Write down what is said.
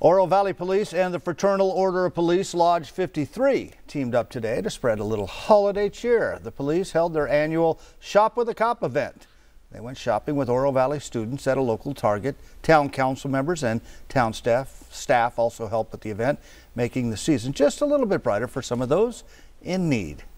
Oro Valley Police and the Fraternal Order of Police Lodge 53 teamed up today to spread a little holiday cheer. The police held their annual Shop with a Cop event. They went shopping with Oro Valley students at a local Target. Town council members and town staff also helped with the event, making the season just a little bit brighter for some of those in need.